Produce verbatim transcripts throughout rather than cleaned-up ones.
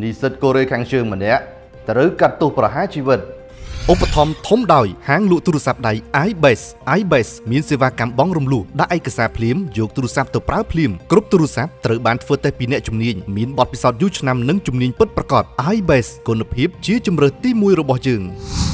និស្សិតកូរ៉េខាងជើងម្នាក់ត្រូវកាត់ទោសប្រហារជីវិតឧបត្ថម្ភធំដោយហាងលក់ទូរស័ព្ទដៃ iBase iBase មានសេវាកម្មបង់រំលោះដាក់ឯកសារភ្លាមយកទូរស័ព្ទទៅប្រើភ្លាមគ្រប់ទូរស័ព្ទត្រូវបានធ្វើតេស្តពីអ្នកជំនាញមានបទពិសោធន៍យូរឆ្នាំនិងជំនាញពិតប្រាកដ iBase គុណភាពជាជម្រើសទីមួយរបស់យើង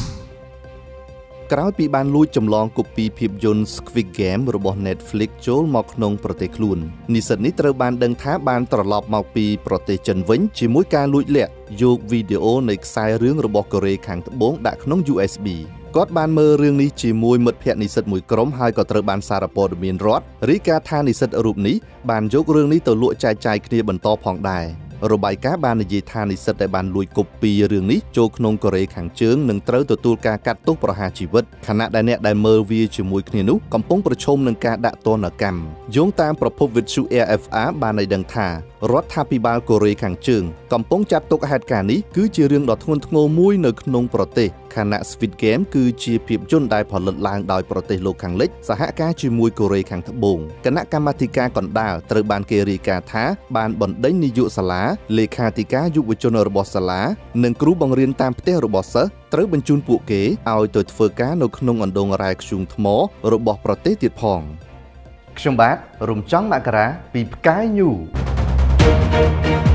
ក្រោយពីបានលួចចម្លងកូពីភាពយន្ត Squid Game របស់ Netfli ចូលមកក្នុងប្រទេសខ្លួននិស្សិតនេះត្រូវបានដឹងថាបានត្រឡប់មកពីប្រទេសចិនវិញជាមួយការលួចលាក់យកវីដេអូនៃខ្សែរឿងរបស់កូរ៉េខាងត្បូងដាក់ក្នុង យូ អេស ប៊ី គាត់បានមើលរឿងនេះជាមួយមិត្តភ័ក្តិនិស្សិតមួយក្រុមហើយក៏ត្រូវបានសារព័ត៌មានរដ្ឋរាយការណ៍ថានិស្សិតរូបនេះបានយករឿងនេះទៅលក់ចែកចាយគ្នាបន្តផងដែររបាយការណ៍បាននិយាយថានិស្សិតដែលបានលួចកូពីរឿងនេះចូលក្នុងកូរ៉េខាងជើងនឹងត្រូវទទួលការកាត់ទោសប្រហារជីវិតខណៈដែលអ្នកដែលមើលវាជាមួយគ្នានោះកំពុងប្រឈមនឹងការដាក់ទណ្ឌកម្មយោងតាមប្រភពវិទ្យុ អេ អេហ្វ អារ បានឲ្យដឹងថារដ្ឋាភិបាលកូរ៉េខាងជើងកំពុងចាត់ទុកហេតុការណ៍នេះគឺជារឿងដ៏ធ្ងន់ធ្ងរមួយនៅក្នុងប្រទេសខណៈ Squid Game គឺជាភាពយន្តដែលផលិតឡើងដោយប្រទេសលោកខាងលិចសហការជាមួយកូរ៉េខាងត្បូងគណៈកម្មាធិការកណ្ដាលត្រូវបានគេរាយការណ៍ថាបានបណ្ដេញនាយកសាលាលេខាធិការយុវជនរបស់សាលានិងគ្រូបង្រៀនតាមផ្ទះរបស់សិស្សត្រូវបញ្ជូនពួកគេឲ្យទៅធ្វើការនៅក្នុងអណ្ដូងរ៉ែធ្យូងថ្មរបស់ប្រទេសទៀតផងខ្ញុំបាទរំចង់មករាពីផ្កាយញូ